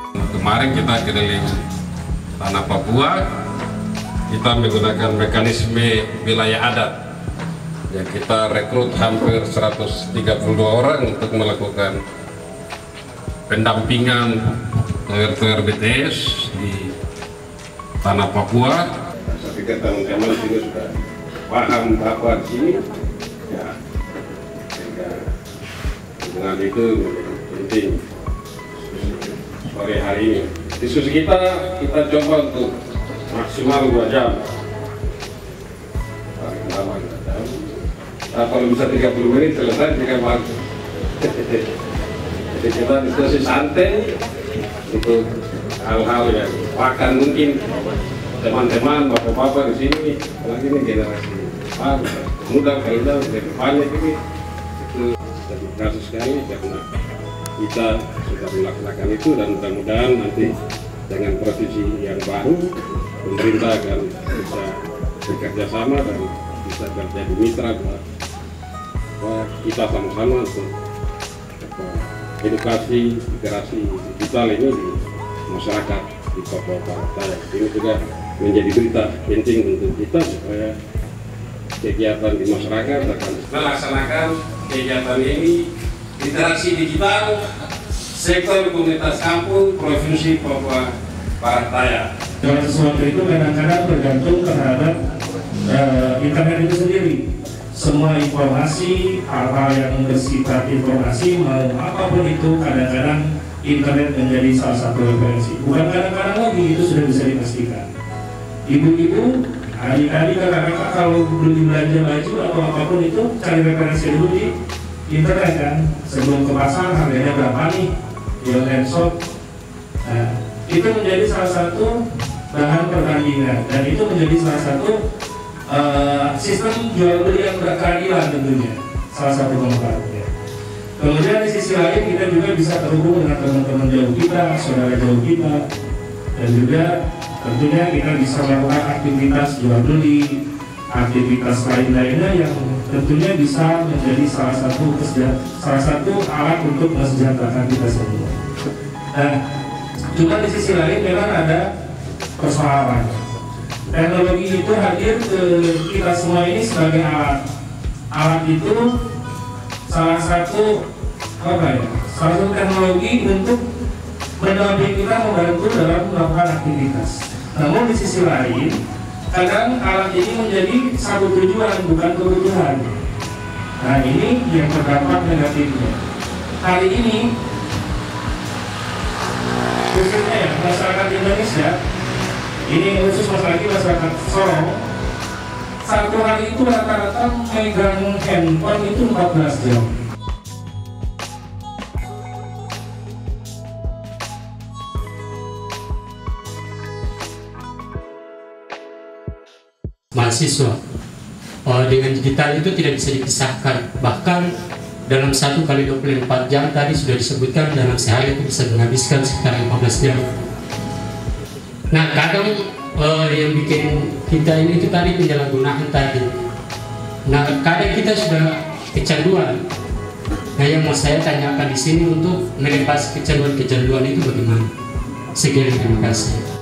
Kemarin kita keliling tanah Papua, kita menggunakan mekanisme wilayah adat. Ya, kita rekrut hampir 132 orang untuk melakukan pendampingan tower BTS di tanah Papua. Saya pikir teman-teman sini sudah paham bahwa di sini, ya, dengan itu penting. Sore hari ini diskusi kita coba untuk maksimal 2 jam. Paling lama 2 jam. Nah, kalau bisa 30 menit selesai juga bagus. Jadi kita diskusi santai untuk hal-hal yang bahkan mungkin teman-teman bapak-bapak di sini, apalagi ini generasi baru, muda kayaknya lebih banyak ini itu kasus sekali karena kita sudah melaksanakan itu, dan mudah-mudahan nanti dengan posisi yang baru pemerintah akan bisa bekerja sama dan bisa menjadi mitra bahwa kita sama-sama untuk edukasi literasi digital ini di masyarakat di Papua Barat. Ini juga menjadi berita penting untuk kita supaya kegiatan di masyarakat akan melaksanakan kegiatan ini literasi digital sektor komunitas kampung Provinsi Papua Barat Daya. Kalau sesuatu itu kadang-kadang bergantung terhadap internet itu sendiri. Semua informasi, hal-hal yang bersifat informasi, mau apapun itu, kadang-kadang internet menjadi salah satu referensi. Bukan kadang-kadang lagi, itu sudah bisa dipastikan. Ibu-ibu, adik-adik, kakak-kakak kalau beli belanja baju atau apapun itu, cari referensi dulu di internet kan. Sebelum ke pasar, harganya berapa nih di online shop. Nah, itu menjadi salah satu bahan perbandingan, dan itu menjadi salah satu sistem jual beli yang berkeadilan tentunya, salah satu manfaatnya. Kemudian di sisi lain kita juga bisa terhubung dengan teman-teman jauh kita, saudara jauh kita, dan juga tentunya kita bisa melakukan aktivitas jual beli, aktivitas lainnya yang tentunya bisa menjadi salah satu alat untuk mensejahterakan kita semua. Nah, cuma di sisi lain memang ada persoalan. Teknologi itu hadir ke kita semua ini sebagai alat. Alat itu salah satu teknologi untuk mendampingi kita, membantu dalam melakukan aktivitas. Namun di sisi lain, kadang alat ini menjadi satu tujuan, bukan kebutuhan. Nah, ini yang terdapat negatifnya. Hari ini, khususnya ya, masyarakat Indonesia, ini khusus masyarakat Sorong, satu hari itu rata-rata megang handphone itu 14 jam. Mahasiswa dengan digital itu tidak bisa dipisahkan. Bahkan dalam 1 kali 24 jam tadi sudah disebutkan, dalam sehari itu bisa menghabiskan sekitar 15 jam. Nah, kadang yang bikin kita ini itu tadi penyalahgunaan tadi. Nah, kadang kita sudah kecanduan. Nah, yang mau saya tanyakan di sini untuk melepas kecanduan itu bagaimana? Sekian, terima kasih.